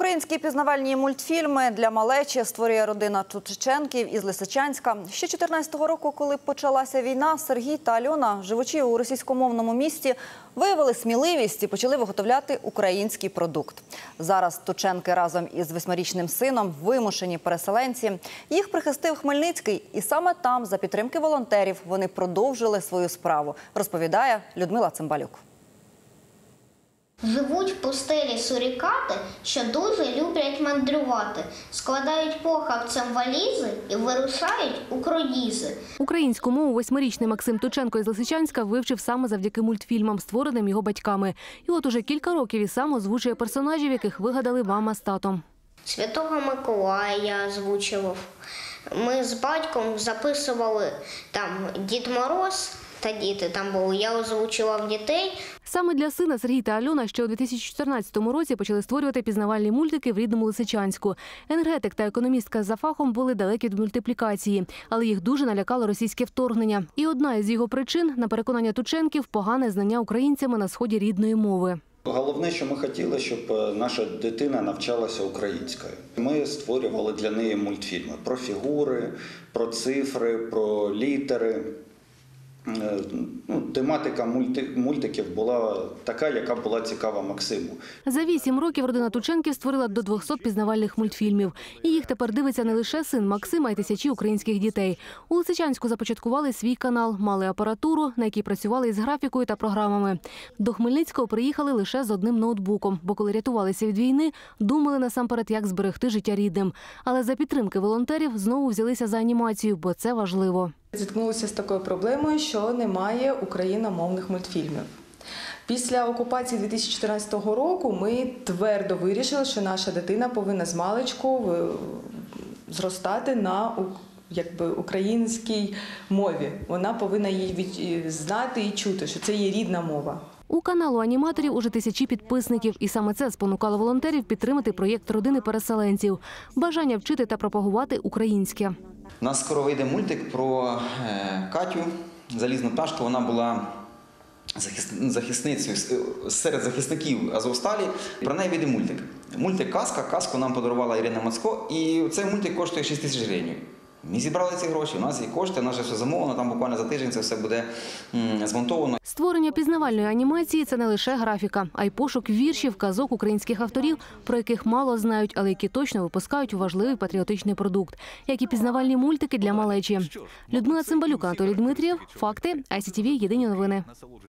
Українські пізнавальні мультфільми для малечі створює родина Тученків із Лисичанська. Ще 2014 року, коли почалася війна, Сергій та Альона, живучи у російськомовному місті, виявили сміливість і почали виготовляти український продукт. Зараз Тученки разом із 8-річним сином вимушені переселенці. Їх прихистив Хмельницький, і саме там, за підтримки волонтерів, вони продовжили свою справу, розповідає Людмила Цимбалюк. Живуть в пустелі сурікати, що дуже люблять мандрувати. Складають похапцем валізи і вирушають у круїзи. Українську мову 8-річний Максим Тученко із Лисичанська вивчив саме завдяки мультфільмам, створеним його батьками. І от уже кілька років і сам озвучує персонажів, яких вигадали мама з татом. Святого Миколая я озвучував. Ми з батьком записували там Дід Мороз та діти там були. Я озвучував дітей. Саме для сина Сергій та Альона ще у 2014 році почали створювати пізнавальні мультики в рідному Лисичанську. Енергетик та економістка за фахом були далекі від мультиплікації, але їх дуже налякало російське вторгнення. І одна із його причин, на переконання Тученків, погане знання українцями на сході рідної мови. Головне, що ми хотіли, щоб наша дитина навчалася українською. Ми створювали для неї мультфільми про фігури, про цифри, про літери. Тематика мультиків була така, яка була цікава Максиму. За 8 років родина Тученків створила до 200 пізнавальних мультфільмів. І їх тепер дивиться не лише син Максима, а й тисячі українських дітей. У Лисичанську започаткували свій канал, мали апаратуру, на якій працювали із графікою та програмами. До Хмельницького приїхали лише з одним ноутбуком, бо коли рятувалися від війни, думали насамперед, як зберегти життя рідним. Але за підтримки волонтерів знову взялися за анімацію, бо це важливо. Зіткнулися з такою проблемою, що немає україномовних мультфільмів. Після окупації 2014 року ми твердо вирішили, що наша дитина повинна з маличку зростати на українській мові. Вона повинна її знати і чути, що це є рідна мова. У каналу аніматорів уже тисячі підписників. І саме це спонукало волонтерів підтримати проєкт родини переселенців. Бажання вчити та пропагувати українське. У нас скоро вийде мультик про Катю, залізну пташку. Вона була захисницею серед захисників Азовсталі. Про неї вийде мультик. Мультик «Казка». Казку нам подарувала Ірина Мацко. І цей мультик коштує 6 тисяч гривень. Ми зібрали ці гроші, у нас є кошти, у нас вже все замовлено, там буквально за тиждень це все буде змонтовано. Створення пізнавальної анімації – це не лише графіка, а й пошук віршів, казок українських авторів, про яких мало знають, але які точно випускають важливий патріотичний продукт, як і пізнавальні мультики для малечі. Людмила Цимбалюк, Анатолій Дмитрієв, Факти, ICTV, Єдині новини.